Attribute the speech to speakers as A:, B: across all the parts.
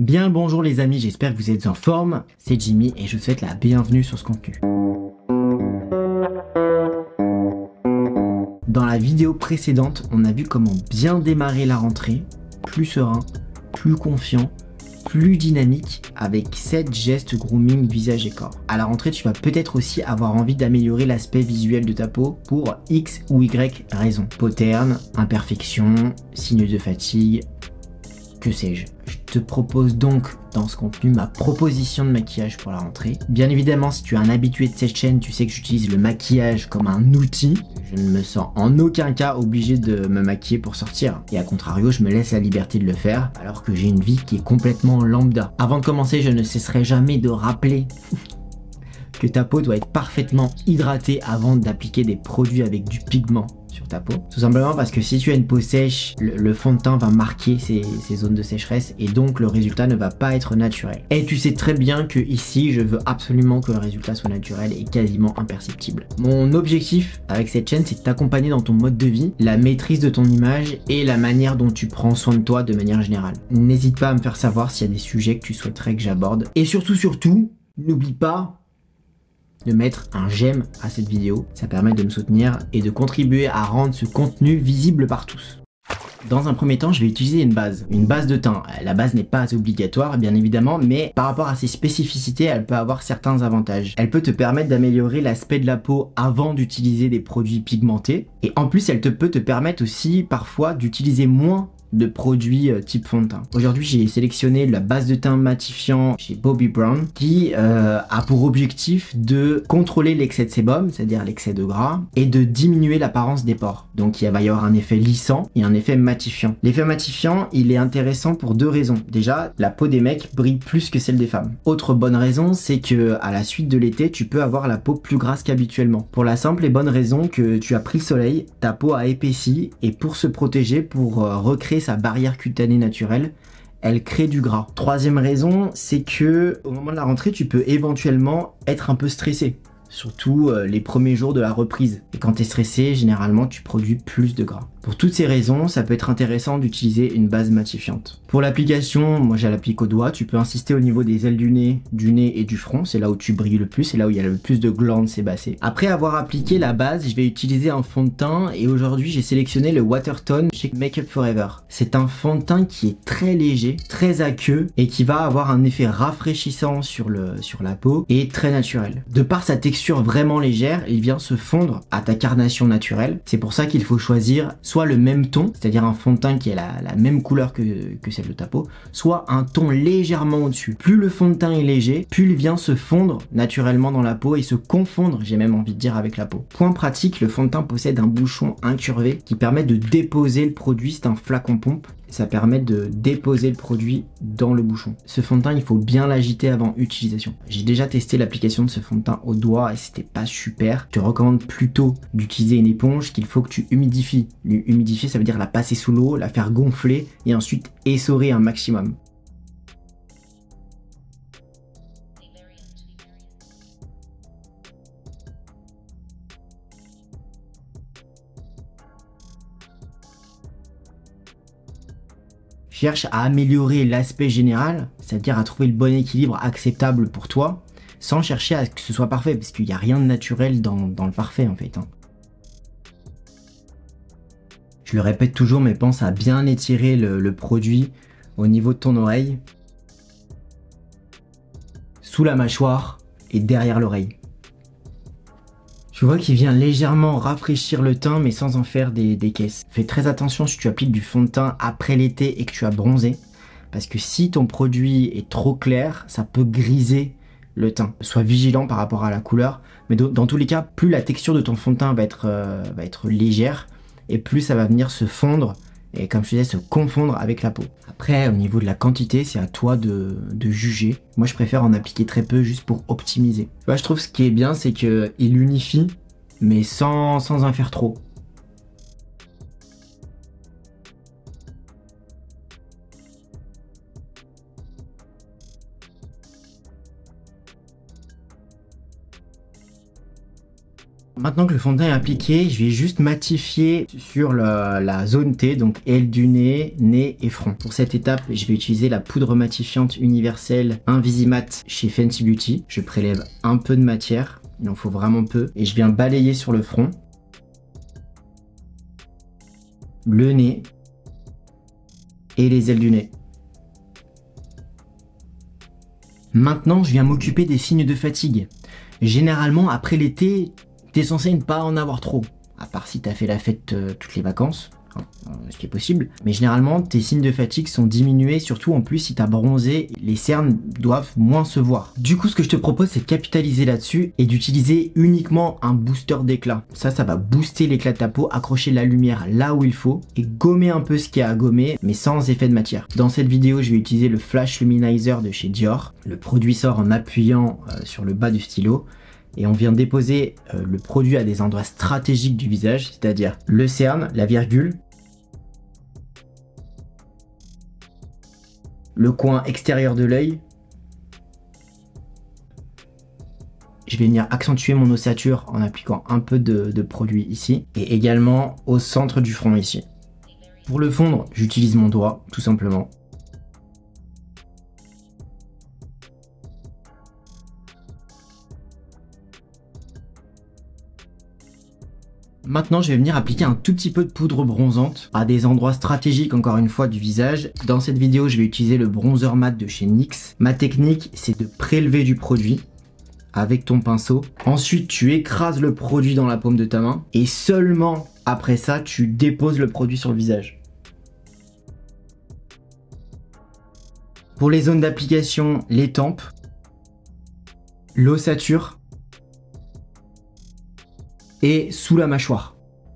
A: Bien le bonjour les amis, j'espère que vous êtes en forme, c'est Jimmy et je vous souhaite la bienvenue sur ce contenu. Dans la vidéo précédente, on a vu comment bien démarrer la rentrée, plus serein, plus confiant, plus dynamique avec 7 gestes grooming visage et corps. À la rentrée, tu vas peut-être aussi avoir envie d'améliorer l'aspect visuel de ta peau pour X ou Y raisons. Peau terne, imperfection, signes de fatigue, que sais-je. Je te propose donc dans ce contenu ma proposition de maquillage pour la rentrée. Bien évidemment, si tu es un habitué de cette chaîne, tu sais que j'utilise le maquillage comme un outil. Je ne me sens en aucun cas obligé de me maquiller pour sortir. Et à contrario, je me laisse la liberté de le faire alors que j'ai une vie qui est complètement lambda. Avant de commencer, je ne cesserai jamais de rappeler que ta peau doit être parfaitement hydratée avant d'appliquer des produits avec du pigment sur ta peau. Tout simplement parce que si tu as une peau sèche, le fond de teint va marquer ces zones de sécheresse et donc le résultat ne va pas être naturel. Et tu sais très bien que ici, je veux absolument que le résultat soit naturel et quasiment imperceptible. Mon objectif avec cette chaîne, c'est de t'accompagner dans ton mode de vie, la maîtrise de ton image et la manière dont tu prends soin de toi de manière générale. N'hésite pas à me faire savoir s'il y a des sujets que tu souhaiterais que j'aborde. Et surtout, n'oublie pas de mettre un j'aime à cette vidéo, ça permet de me soutenir et de contribuer à rendre ce contenu visible par tous. Dans un premier temps, je vais utiliser une base de teint. La base n'est pas obligatoire, bien évidemment, mais par rapport à ses spécificités, elle peut avoir certains avantages. Elle peut te permettre d'améliorer l'aspect de la peau avant d'utiliser des produits pigmentés, et en plus, elle peut te permettre aussi parfois d'utiliser moins de produits type fond de teint. Aujourd'hui, j'ai sélectionné la base de teint matifiant chez Bobbi Brown qui a pour objectif de contrôler l'excès de sébum, c'est-à-dire l'excès de gras, et de diminuer l'apparence des pores. Donc il va y avoir un effet lissant et un effet matifiant. L'effet matifiant, il est intéressant pour deux raisons. Déjà, la peau des mecs brille plus que celle des femmes. Autre bonne raison, c'est que à la suite de l'été, tu peux avoir la peau plus grasse qu'habituellement. Pour la simple et bonne raison que tu as pris le soleil, ta peau a épaissi, et pour se protéger, pour recréer sa barrière cutanée naturelle, elle crée du gras. Troisième raison, c'est que au moment de la rentrée, tu peux éventuellement être un peu stressé. Surtout les premiers jours de la reprise. Et quand tu es stressé, généralement, tu produis plus de gras. Pour toutes ces raisons, ça peut être intéressant d'utiliser une base matifiante. Pour l'application, moi je l'applique au doigt. Tu peux insister au niveau des ailes du nez et du front. C'est là où tu brilles le plus, c'est là où il y a le plus de glandes sébacées. Après avoir appliqué la base, je vais utiliser un fond de teint et aujourd'hui j'ai sélectionné le Watertone chez Make Up Forever. C'est un fond de teint qui est très léger, très aqueux et qui va avoir un effet rafraîchissant sur la peau et très naturel. De par sa texture vraiment légère, il vient se fondre à ta carnation naturelle. C'est pour ça qu'il faut choisir soit le même ton, c'est-à-dire un fond de teint qui est la même couleur que celle de ta peau, soit un ton légèrement au-dessus. Plus le fond de teint est léger, plus il vient se fondre naturellement dans la peau et se confondre, j'ai même envie de dire, avec la peau. Point pratique, le fond de teint possède un bouchon incurvé qui permet de déposer le produit, c'est un flacon pompe. Ça permet de déposer le produit dans le bouchon. Ce fond de teint, il faut bien l'agiter avant utilisation. J'ai déjà testé l'application de ce fond de teint au doigt et c'était pas super. Je te recommande plutôt d'utiliser une éponge qu'il faut que tu humidifies. Humidifier, ça veut dire la passer sous l'eau, la faire gonfler et ensuite essorer un maximum. Cherche à améliorer l'aspect général, c'est-à-dire à trouver le bon équilibre acceptable pour toi, sans chercher à ce que ce soit parfait, parce qu'il n'y a rien de naturel dans le parfait en fait. Je le répète toujours, mais pense à bien étirer le produit au niveau de ton oreille, sous la mâchoire et derrière l'oreille. Tu vois qu'il vient légèrement rafraîchir le teint mais sans en faire des caisses. Fais très attention si tu appliques du fond de teint après l'été et que tu as bronzé, parce que si ton produit est trop clair, ça peut griser le teint. Sois vigilant par rapport à la couleur, mais dans tous les cas, plus la texture de ton fond de teint va être légère et plus ça va venir se fondre et comme je disais, se confondre avec la peau. Après, au niveau de la quantité, c'est à toi de juger. Moi, je préfère en appliquer très peu juste pour optimiser. Là, je trouve ce qui est bien, c'est qu'il unifie, mais sans en faire trop. Maintenant que le fond de teint est appliqué, je vais juste matifier sur la zone T, donc aile du nez, nez et front. Pour cette étape, je vais utiliser la poudre matifiante universelle Invisimat chez Fenty Beauty. Je prélève un peu de matière, il en faut vraiment peu, et je viens balayer sur le front, le nez et les ailes du nez. Maintenant, je viens m'occuper des signes de fatigue. Généralement, après l'été, t'es censé ne pas en avoir trop, à part si t'as fait la fête toutes les vacances, ce qui est possible. Mais généralement, tes signes de fatigue sont diminués, surtout en plus si t'as bronzé, les cernes doivent moins se voir. Du coup, ce que je te propose, c'est de capitaliser là-dessus et d'utiliser uniquement un booster d'éclat. Ça va booster l'éclat de ta peau, accrocher la lumière là où il faut et gommer un peu ce qu'il y a à gommer, mais sans effet de matière. Dans cette vidéo, je vais utiliser le Flash Luminizer de chez Dior. Le produit sort en appuyant sur le bas du stylo. Et on vient déposer le produit à des endroits stratégiques du visage, c'est-à-dire le cerne, la virgule, le coin extérieur de l'œil. Je vais venir accentuer mon ossature en appliquant un peu de produit ici, et également au centre du front ici. Pour le fondre, j'utilise mon doigt, tout simplement. Maintenant, je vais venir appliquer un tout petit peu de poudre bronzante à des endroits stratégiques, encore une fois, du visage. Dans cette vidéo, je vais utiliser le bronzer mat de chez NYX. Ma technique, c'est de prélever du produit avec ton pinceau. Ensuite, tu écrases le produit dans la paume de ta main. Et seulement après ça, tu déposes le produit sur le visage. Pour les zones d'application, les tempes, l'ossature et sous la mâchoire.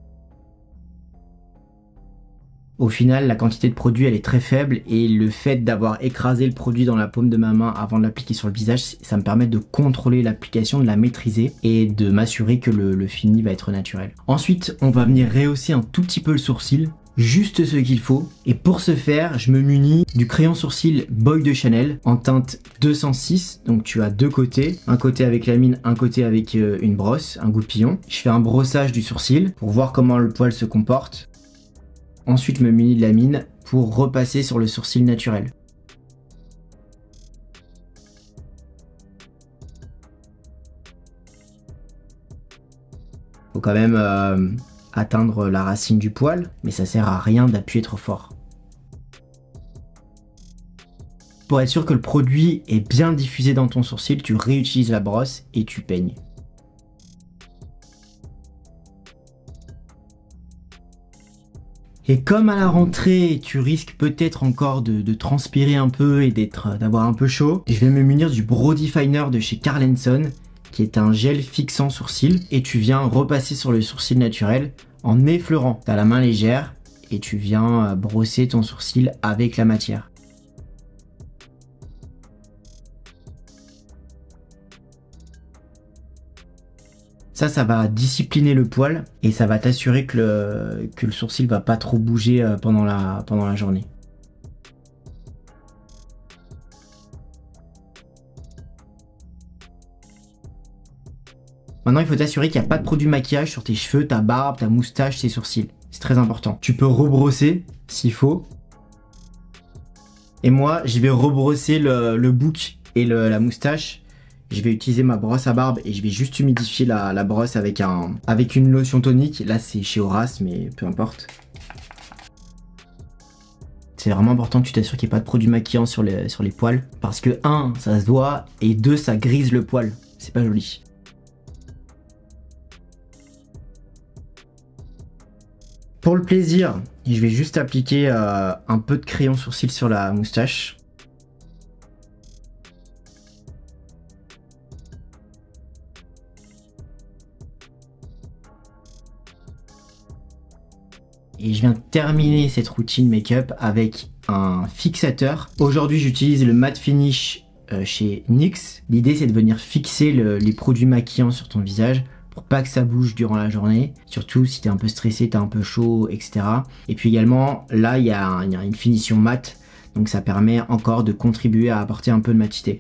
A: Au final, la quantité de produit elle est très faible et le fait d'avoir écrasé le produit dans la paume de ma main avant de l'appliquer sur le visage, ça me permet de contrôler l'application, de la maîtriser et de m'assurer que le fini va être naturel. Ensuite, on va venir rehausser un tout petit peu le sourcil, juste ce qu'il faut. Et pour ce faire, je me munis du crayon sourcil Boy de Chanel en teinte 206. Donc tu as deux côtés, un côté avec la mine, un côté avec une brosse, un goupillon. Je fais un brossage du sourcil pour voir comment le poil se comporte. Ensuite, je me munis de la mine pour repasser sur le sourcil naturel. Faut quand même atteindre la racine du poil, mais ça sert à rien d'appuyer trop fort. Pour être sûr que le produit est bien diffusé dans ton sourcil, tu réutilises la brosse et tu peignes. Et comme à la rentrée, tu risques peut-être encore de transpirer un peu et d'avoir un peu chaud, je vais me munir du Brow Definer de chez Carl Son, qui est un gel fixant sourcil, et tu viens repasser sur le sourcil naturel en effleurant. Tu as la main légère et tu viens brosser ton sourcil avec la matière. Ça va discipliner le poil et ça va t'assurer que le sourcil va pas trop bouger pendant la journée. Maintenant, il faut t'assurer qu'il n'y a pas de produit maquillage sur tes cheveux, ta barbe, ta moustache, tes sourcils. C'est très important. Tu peux rebrosser s'il faut. Et moi, je vais rebrosser le bouc et la moustache. Je vais utiliser ma brosse à barbe et je vais juste humidifier la brosse avec une lotion tonique. Là, c'est chez Horace, mais peu importe. C'est vraiment important que tu t'assures qu'il n'y ait pas de produit maquillant sur les poils. Parce que 1, ça se voit, et 2, ça grise le poil. C'est pas joli. Pour le plaisir, je vais juste appliquer un peu de crayon sourcil sur la moustache. Et je viens terminer cette routine make-up avec un fixateur. Aujourd'hui, j'utilise le matte finish chez NYX. L'idée, c'est de venir fixer les produits maquillants sur ton visage pour pas que ça bouge durant la journée. Surtout si t'es un peu stressé, t'es un peu chaud, etc. Et puis également, là, il y a une finition matte. Donc ça permet encore de contribuer à apporter un peu de matité.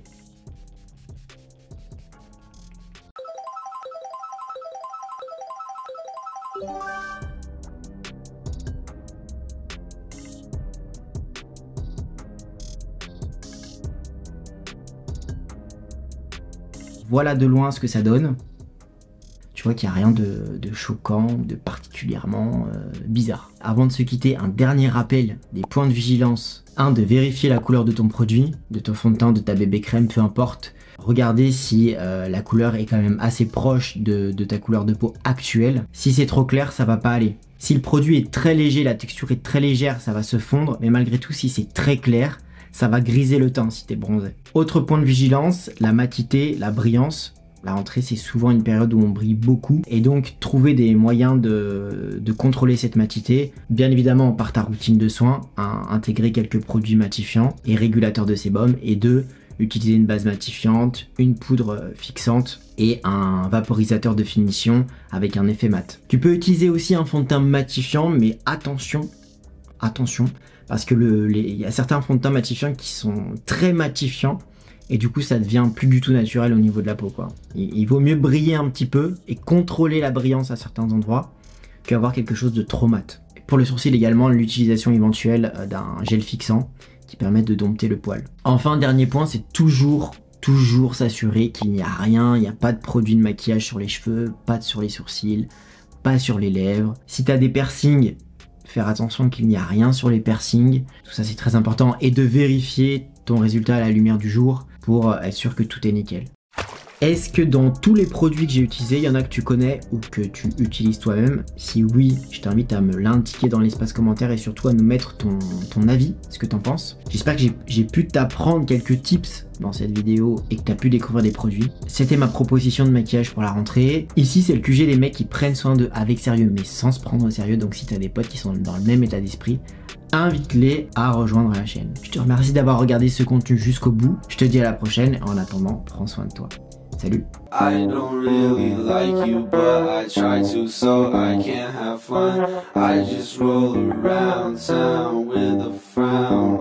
A: Voilà de loin ce que ça donne. Tu vois qu'il n'y a rien de choquant, de particulièrement bizarre. Avant de se quitter, un dernier rappel des points de vigilance. 1. De vérifier la couleur de ton produit, de ton fond de teint, de ta bébé crème, peu importe. Regardez si la couleur est quand même assez proche de ta couleur de peau actuelle. Si c'est trop clair, ça va pas aller. Si le produit est très léger, la texture est très légère, ça va se fondre. Mais malgré tout, si c'est très clair, ça va griser le teint si t'es bronzé. Autre point de vigilance, la matité, la brillance. La rentrée, c'est souvent une période où on brille beaucoup. Et donc, trouver des moyens de contrôler cette matité. Bien évidemment, par ta routine de soins, intégrer quelques produits matifiants et régulateurs de sébum. Et 2, utiliser une base matifiante, une poudre fixante et un vaporisateur de finition avec un effet mat. Tu peux utiliser aussi un fond de teint matifiant, mais attention, parce que il y a certains fonds de teint matifiants qui sont très matifiants et du coup ça devient plus du tout naturel au niveau de la peau, quoi. Il vaut mieux briller un petit peu et contrôler la brillance à certains endroits qu'avoir quelque chose de trop mat. Pour le sourcil également, l'utilisation éventuelle d'un gel fixant qui permet de dompter le poil. Enfin, dernier point, c'est toujours s'assurer qu'il n'y a rien, il n'y a pas de produit de maquillage sur les cheveux, pas sur les sourcils, pas sur les lèvres. Si tu as des piercings, faire attention qu'il n'y a rien sur les piercings, tout ça c'est très important, et de vérifier ton résultat à la lumière du jour pour être sûr que tout est nickel. Est-ce que dans tous les produits que j'ai utilisés, il y en a que tu connais ou que tu utilises toi-même? Si oui, je t'invite à me l'indiquer dans l'espace commentaire et surtout à nous mettre ton avis, ce que t'en penses. J'espère que j'ai pu t'apprendre quelques tips dans cette vidéo et que tu as pu découvrir des produits. C'était ma proposition de maquillage pour la rentrée. Ici, c'est le QG des mecs qui prennent soin d'eux avec sérieux, mais sans se prendre au sérieux. Donc si tu as des potes qui sont dans le même état d'esprit, invite-les à rejoindre la chaîne. Je te remercie d'avoir regardé ce contenu jusqu'au bout. Je te dis à la prochaine. En attendant, prends soin de toi. Salut.
B: I don't really like you, but I try to so I can't have fun. I just roll around town with a frown.